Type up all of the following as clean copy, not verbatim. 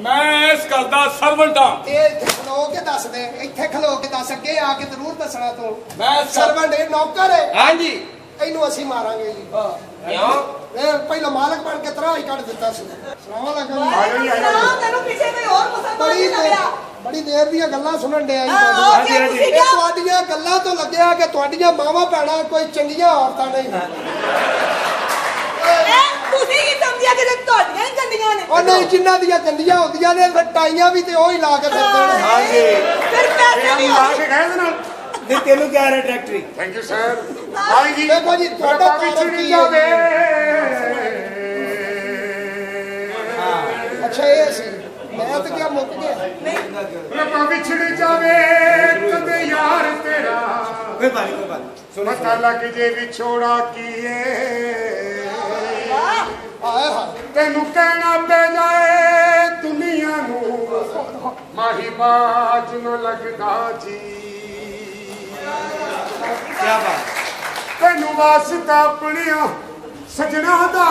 मैं इस घर दा सर्वेंट हां। इत्थे खलो के दस दे, इत्थे खलो के दस, अगे आके जरूर दसना तू। मैं सर्वेंट है, नौकर है। हां जी। ਇਹਨੂੰ ਅਸੀਂ ਮਾਰਾਂਗੇ ਜੀ। क्यों? ਇਹ ਪਹਿਲਾਂ ਮਾਲਕ ਬਣ ਕੇ ਤਰਾ ਹੀ ਕੱਢ ਦਿੱਤਾ ਸੀ। ਸਲਾਮ ਅਲੈਕੁਮ। ਤੈਨੂੰ ਪਿੱਛੇ ਕੋਈ ਹੋਰ ਮੁਸਲਮਾਨ ਨਹੀਂ ਲੱਗਿਆ। ਬੜੀ ਦੇਰ ਦੀਆਂ ਗੱਲਾਂ ਸੁਣਨ ਡਿਆ ਜੀ। ਹਾਂਜੀ ਹਾਂਜੀ। ਇਹ ਤੁਹਾਡੀਆਂ ਗੱਲਾਂ ਤੋਂ ਲੱਗਿਆ ਕਿ ਤੁਹਾਡੀਆਂ ਮਾਵਾਂ ਭੈਣਾਂ ਕੋਈ ਚੰਗੀਆਂ ਔਰਤਾਂ ਨਹੀਂ। ਤੁਸੀਂ ਕੀ ਸਮਝਿਆ ਕਿ ਤੁਹਾਡੀਆਂ ਹੀ ਗੰਦੀਆਂ ਨੇ? ਉਹ ਨਹੀਂ, ਜਿਨ੍ਹਾਂ ਦੀਆਂ ਗੰਦੀਆਂ ਹੁੰਦੀਆਂ ਨੇ ਫਿਰ ਟਾਈਆਂ ਵੀ ਤੇ ਉਹ ਹੀ ਲਾ ਕੇ ਫਿਰਦੇ ਨੇ। ਹਾਂਜੀ। ਫਿਰ ਪੈਸੇ ਨਹੀਂ ਲਾ ਕੇ ਗਏ ਨਾਲ ਤੇ ਤੈਨੂੰ ਕਿਹਾ ਰਿਹਾ ਡਾਇਰੈਕਟਰੀ। Thank you sir. हाँ जी। देखो जी ਤੁਹਾਡਾ ਤਾਰਫ ਕੀ ਹੈ? ਅੱਛਾ ਇਹ ਸੀ, ਮੈਂ ਤਾਂ ਕਿਹਾ ਮੁੱਕ ਗਿਆ। ਰੱਬਾ ਵਿਛੜ ਜਾਵੇ ਕਦੇ ਯਾਰ ਤੇਰਾ। ਕੋਈ ਬਾਤ ਸੁਣ ਪਤਾ ਲੱਗ ਜੇ ਵਿਛੋੜਾ ਕੀਏ। ਆਏ ਹਾਏ, ਤੈਨੂੰ ਕਹਿਣਾ ਪੈ ਜਾਏ ਦੁਨੀਆ ਨੂੰ ਮਾਹੀ ਬਾਜ ਨੂੰ ਲੱਗਦਾ ਜੀ। ਕੀ ਬਾਤ। ਤੈਨੂੰ ਵਾਸਤਾ ਆਪਣਿਆ ਸਜਣਾ ਦਾ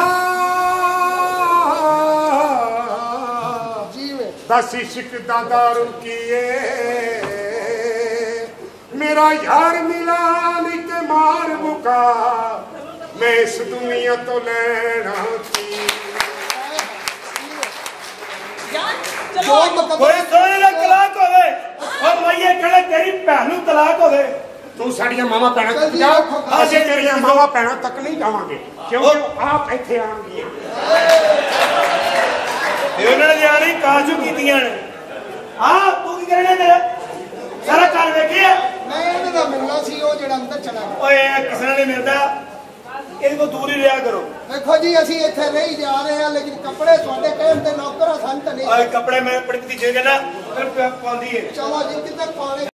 ਜੀਵੇ ਦਸ ਇਸ਼ਕ ਦਾ ਦਾਰੂ ਕੀਏ। ਮੇਰਾ ਯਾਰ ਮਿਲਾ ਨਹੀਂ ਤੇ ਮਾਰ ਮੁਕਾ ਮੈਂ ਇਸ ਦੁਨੀਆ ਤੋਂ ਲੈਣਾ ਕੀ। ਜੋ ਮਤਲਬ ਕੋਈ ਸੋਹਣੇ ਦਾ ਤਲਾਕ ਹੋਵੇ ਔਰ ਮਈਏ ਕਹੇ ਤੇਰੀ ਭੈਣ ਨੂੰ ਤਲਾਕ ਹੋਵੇ। ਤੂੰ ਸਾਡੀਆਂ ਮਾਵਾਂ ਭੈਣਾਂ ਤੱਕ ਚੱਲ ਜਾ। ਜੀ, ਅਸੀਂ ਤੇਰੀਆਂ ਮਾਵਾਂ ਭੈਣਾਂ ਤੱਕ ਨਹੀਂ ਜਾਵਾਂਗੇ ਕਿਉਂਕਿ ਆਪ ਇੱਥੇ ਆਉਣਗੀਆਂ। ਇਹ ਉਹਨਾਂ ਨੇ ਜਾਣੀ ਕਾਜੂ ਕੀਤੀਆਂ ਨੇ। ਹਾਂ ਤੂੰ ਕੀ ਕਰਨਾ ਤੇਰਾ ਸਾਰਾ ਘਰ ਵੇਖਿਆ। ਮੈਂ ਇਹਦੇ ਦਾ ਮਿਲਣਾ ਸੀ, ਉਹ ਜਿਹੜਾ ਅੰਦਰ ਚਲਾ ਗਿਆ। ਓਏ ਕਿਸੇ ਨਾਲ ਨਹੀਂ ਮਿਲਦਾ, ਇਹਦੇ ਕੋਲ ਦੂਰ ਹੀ ਰਿਹਾ ਕਰੋ। ਦੇਖੋ ਜੀ ਅਸੀਂ ਇੱਥੇ ਰਹੀ ਜਾ ਰਹੇ ਹਾਂ, ਲੇਕਿਨ ਕੱਪੜੇ ਤੁਹਾਡੇ ਕਹਿਣ ਤੇ ਨੌਕਰ ਸੰਤ ਨਹੀਂ। ਓਏ ਕੱਪੜੇ ਮੈਂ ਆਪਣੇ ਭਤੀਜੇ ਕਹਿੰਦਾ ਫਿਰ ਪਾਉਂਦੀ ਏ। ਚਲੋ ਜੀ ਕਿੱਧਰ ਪਾਣੇ।